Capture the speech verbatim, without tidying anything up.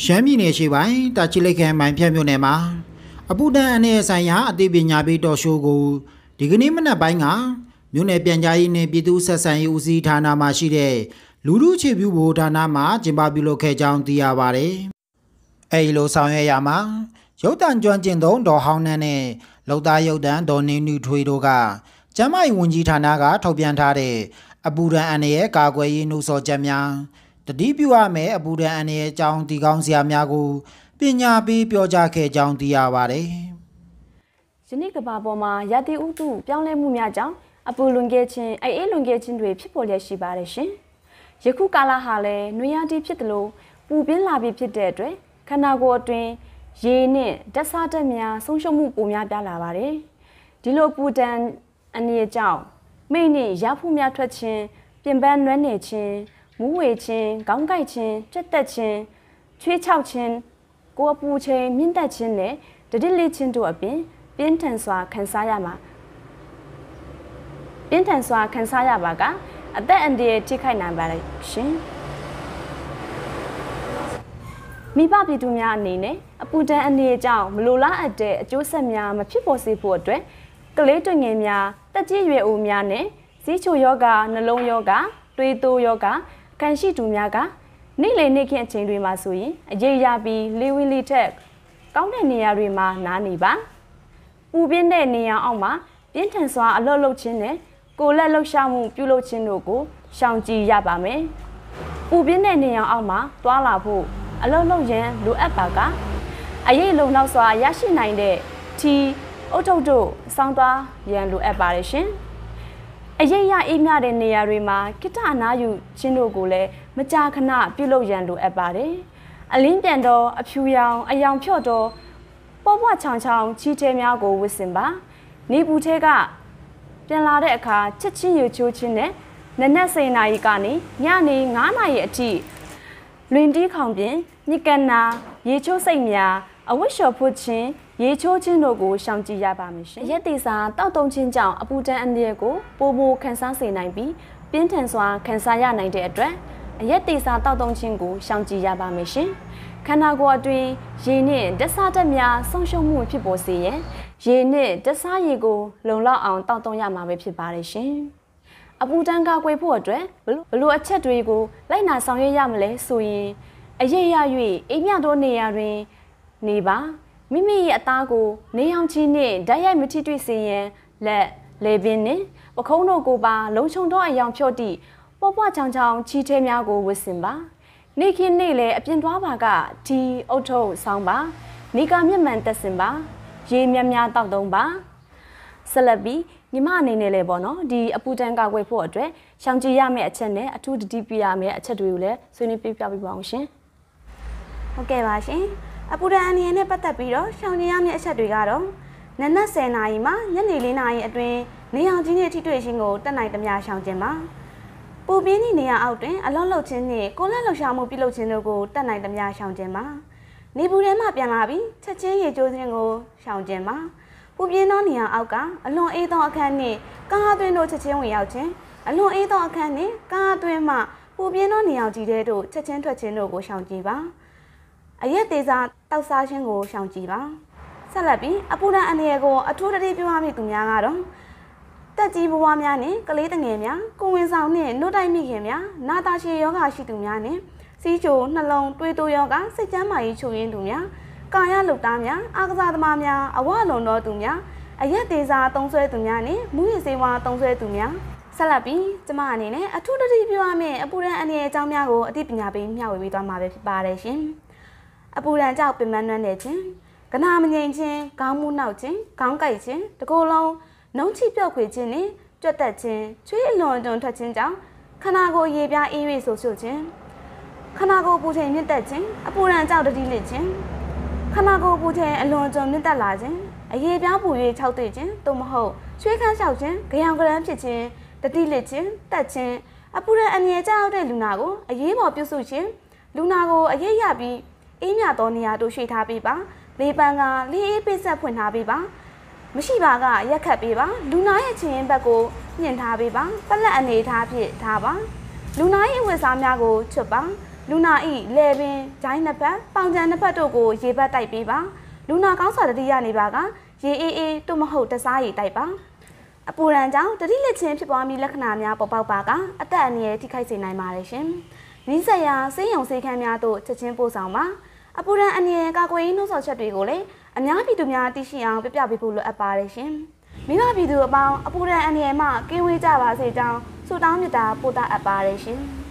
ရှမ်းပြည်နယ်ရှိပိုင်းတာချီလိတ်ခရိုင်မိုင်ဖြတ်မြို့နယ်မှာအပူဒဏ်အနေဆိုင်ရာအသိပညာပေးတော်ရှိုးကိုဒီကနေ့မနက်ပိုင်းကမြို့နယ်ပြန်ကြားရေးနဲ့ပြည်သူ့ဆက်ဆံရေးဦးစီးဌာနမှရှိတဲ့လူလူချေပြူဘိုဌာနမှကျင်းပပြုလုပ်ခဲ့ကြောင်းသိရပါတယ်။အဲဒီလိုဆောင်ရွက်ရမှာရုပ်တံကျွမ်းကျင်သုံးဒေါ်ဟောင်းနှန်းနဲ့လောက်သားရုပ်တံဒေါ်နေနူထွေတို့ကကျန်းမာရေးဝန်ကြီးဌာနကထုတ်ပြန်ထားတဲ့အပူဒဏ်အနေရဲ့ကာကွယ်ရေးနှိုးဆော်ချက်များတတိပြုရမယ်အပူဒဏ်အနေရဲ့အကြောင်းဒီကောင်းစရာများကိုပညာပေးပြောကြားခဲ့ကြောင်းသိရပါတယ်။ယနေ့ကဘာပေါ်မှာရာသီဥတုပြောင်းလဲမှုများကြောင့်အပူလွန်ကဲခြင်းအေးအေးလွန်ကဲခြင်းတွေဖြစ်ပေါ်လျက်ရှိပါတယ်ရှင်။ယခုကာလဟာလည်းနွေရာသီဖြစ်တယ်လို့ပူပြင်းလာပြီးဖြစ်တဲ့အတွက်ခန္ဓာကိုယ်အတွင်းရေနဲ့ဓာတ်ဆားဓာတ်များဆုံးရှုံးမှုပိုများပြားလာပါတယ်။ဒီလိုပူဒဏ်အနေကြောင့်မိတ်နဲ့ရဖူးများထွက်ခြင်းပြင်ပန်းနွမ်းနေခြင်းမူးဝေခြင်းခေါင်းကိုက်ခြင်းကြက်တက်ခြင်းချွေးချောက်ခြင်းကိုယ်ပူခြင်းမြင့်တက်ခြင်းနဲ့တတိလေးခြင်းတို့အပြင်ပြင်းထန်စွာခံစားရမှာပြင်းထန်စွာခံစားရပါကအသက်အန္တရာယ်ထိခိုက်နိုင်ပါလေရှင်မိဘပြည်သူများအနေနဲ့အပူဒဏ်အနေကြောင့်မလိုလားအပ်တဲ့အကျိုးဆက်များမဖြစ်ပေါ်စေဖို့အတွက်ကလေးတွေငယ်များတက်ကြီးရွယ်အိုများနဲ့ဈေးချိုယောဂနှလုံးယောဂတွေးတိုးယောဂခံရှိသူများကနေ့လည်နေ့ခင်းအချိန်တွေမှာဆိုရင်အရေးရပြီးလေဝင်းလေးထက်ကောင်းတဲ့နေရာတွေမှာနားနေပါပူပြင်းတဲ့နေရာအောက်မှာပြင်းထန်စွာအလွတ်လှုပ်ခြင်းနဲ့ကိုယ်လက်လှုပ်ရှားမှုပြုလုပ်ခြင်းတို့ကိုရှောင်ကြဉ်ရပါမယ်ပူပြင်းတဲ့နေရာအောက်မှာတွာလာဖို့အလွတ်လှုပ်ရန်လိုအပ်ပါကအရေးလုံလောက်စွာရရှိနိုင်တဲ့ထီအုတ်ထုတ်တို့စောင်းသွားရန်လိုအပ်ပါတယ်ရှင်အရေးရအေးမြတဲ့နေရာတွေမှာကိတ္တအနာယူခြင်းတို့ကိုလည်းမကြာခဏပြုလုပ်ရန်လိုအပ်ပါတယ်အလင်းပြန်တော့အဖြူရောင်အယောင်ဖြော့တော့ပေါ့ပွားချောင်ချောင်ချီတဲများကိုဝစ်စင်ပါနေပူထဲကပြန်လာတဲ့အခါချက်ချင်းယူချိုးခြင်းနဲ့နနက်စေနာရီကနေညနေငါးနာရီအထိလွင်တီးခေါင်ပြင်ညကနာရေချိုးစိတ်များအဝတ်လျှော်ဖို့ခြင်းရေချိုးခြင်းတို့ကိုရှောင်ကြဉ်ရပါမယ်ရှင်။ရက်တိစာတောက်တုံခြင်းကြောင့်အပူဒဏ်အန္တရာယ်ကိုပိုမိုခံစားစေနိုင်ပြီးပြင်းထန်စွာခံစားရနိုင်တဲ့အတွက်အရက်တိစာတောက်တုံခြင်းကိုရှောင်ကြဉ်ရပါမယ်ရှင်။ခန္ဓာကိုယ်အတွင်းရေနဲ့ဓာတ်ဆားဓာတ်များဆုံးရှုံးမှုဖြစ်ပေါ်စေရန်ရေနဲ့ဓာတ်ဆားရည်ကိုလုံလောက်အောင်တောက်တုံရမှာပဲဖြစ်ပါတယ်ရှင်။အပူဒဏ်ကာကွယ်ဖို့အတွက်ဘလို့အချက်တွေကိုလိုက်နာဆောင်ရွက်ရမလဲဆိုရင်အရေးရ၍အိမ်မြတော်နေရာတွင်နေပါမိမိရဲ့အသားကိုနေအောင်ချီနဲ့ဓာတ်ရိုက်မထိတွေ့စေရန်လက်လေပင်နဲ့ပခုံးတို့ကိုပါလုံချုံတော့အယောင်ဖြော့တိပေါ့ပွားချောင်ချောင်ချီထဲများကိုဝစ်စင်ပါနေခင်းနေလေအပြင်သွားပါကဒီအုတ်ထုတ်ဆောင်းပါနေကမျက်မှန်တက်စင်ပါရေမြများတောက်သုံးပါဆက်လက်ပြီးညီမအနေနဲ့လည်းပေါ့နော်ဒီအပူဒဏ်ကာကွယ်ဖို့အတွက်ရှောင်ကြဉ်ရမယ့်အချက်နဲ့အထူးတတိပြရမယ့်အချက်တွေကိုလည်းဆွေးနွေးပြပြပေးပါအောင်ရှင်ဟုတ်ကဲ့ပါရှင်အပူဒဏ်အနေနဲ့ပတ်သက်ပြီးတော့ရှောင်ကြဉ်ရမယ့်အချက်တွေကတော့နနက်ဆယ်နာရီမှညနေလေးနာရီအတွင်းနေအောင်ကြီးနဲ့ထိတွေ့ခြင်းကိုတက်နိုင်သမျှရှောင်ကြဉ်ပါပူပြင်းသည့်နေရာအောက်တွင်အလော့လှုပ်ခြင်းနှင့်ကိုယ်လက်လှုပ်ရှားမှုပြုလုပ်ခြင်းတို့ကိုတက်နိုင်သမျှရှောင်ကြဉ်ပါနေပူထဲမှပြန်လာပြီးချက်ချင်းရေကျိုးခြင်းကိုရှောင်ကြဉ်ပါပူပြင်းသောနေရာအောက်ကအလွန်အေးသောအခန်းနှင့်ကားအတွင်းတို့ချက်ချင်းဝင်ရောက်ခြင်းအလွန်အေးသောအခန်းနှင့်ကားအတွင်းမှပူပြင်းသောနေရာကြီးတဲ့တို့ချက်ချင်းထွက်ခြင်းတို့ကိုရှောင်ကြဉ်ပါအရက်သေးစားတောက်စားခြင်းကိုရှောင်ကြဉ်ပါဆက်လက်ပြီးအပူဒဏ်အနေကိုအထူးတတိပြုရမည့်သူများကတော့တက်ကြီးဘဝများနဲ့ကလေးတငယ်များကိုဝင်ဆောင်နဲ့နှုတ်တိုက်မိခင်များနာတာရှည်ယောဂရှိသူများနဲ့စီးချိုနှလုံးတွေးတိုးယောဂစိတ်ကျန်းမာရေးချို့ယွင်းသူများကာယလုသားများအာကစားသမားများအဝလုံတော်သူများအရက်သေးစားသုံးဆွဲသူများနဲ့မူရစေဝါသုံးဆွဲသူများဆက်လက်ပြီးကျမအနေနဲ့အထူးတတိပြုရမည့်အပူဒဏ်အနေအကြောင်းများကိုအသိပညာပေးမျှဝေပေးသွားမှာပဲဖြစ်ပါတယ်ရှင်အပူဒဏ်ကြောင့်ပင်ပန်းနှွမ်းနေခြင်းကနာမငြိမ်ခြင်းခေါင်းမူးနောက်ခြင်းခေါင်းကိုက်ခြင်းတကိုယ်လုံးနှုံးချိပြော့ခွေခြင်းနဲ့ကြွက်တက်ခြင်းချွေးအလွန်တွန်ထွက်ခြင်းကြောင့်ခန္ဓာကိုယ်ရေပြားအေး၍ဆိုးဆိုးခြင်းခန္ဓာကိုယ်ပူချိန်မြင့်တက်ခြင်းအပူဒဏ်ကြောင့်တတိလစ်ခြင်းခန္ဓာကိုယ်ပူချိန်အလွန်တွန်မြင့်တက်လာခြင်းအရေပြားပူ၍ခြောက်သွေ့ခြင်းသို့မဟုတ်ချွေးခန်းလျှောက်ခြင်းကြောင်ကြမ်းဖြစ်ခြင်းတတိလစ်ခြင်းတက်ခြင်းအပူဒဏ်အမြဲကြောက်တဲ့လူနာကိုအရေးပေါ်ပြုစုခြင်းလူနာကိုအရေးရပြီးအေးမြသောနေရာတို့ရွှေ့ထားပေးပါလေပန်းကလေအေးပိတ်ဆက်ဖွင့်ထားပေးပါမရှိပါကရက်ခတ်ပေးပါလူနာရဲ့ချင်းရင်ဘက်ကိုညှင်ထားပေးပါပလက်အနေထားဖြစ်ထားပါလူနာရဲ့ဝတ်စားများကိုချွတ်ပါလူနာဤလေပင်ဂျိုင်းနှစ်ဖက်ပေါင်ချံနှစ်ဖက်တို့ကိုရေဘတ်တိုက်ပေးပါလူနာကောင်းစွာတတိယနေပါကရေအေးအေးတို့မဟုတ်တစားရည်တိုက်ပါအပူရန်ကြောင့်တတိလက်ချင်းဖြစ်ပွားပြီးလက္ခဏာများပေါ်ပေါက်ပါကအသက်အန္တရာယ်ထိခိုက်စေနိုင်ပါတယ်ရှင်နီးစပ်ရာဆေးရုံဆေးခန်းများတို့ချက်ချင်းပို့ဆောင်ပါအပူရန်အန္တရာယ်ကာကွယ်ရေးနှိုးဆော်ချက်တွေကိုလည်းအများပြည်သူများသိရှိအောင်ပြပြပေးဖို့လိုအပ်ပါတယ်ရှင်မိဘပြည်သူအပေါင်းအပူရန်အန္တရာယ်မှကင်းဝေးကြပါစေကြောင်းဆုတောင်းမေတ္တာပို့သအပ်ပါတယ်ရှင်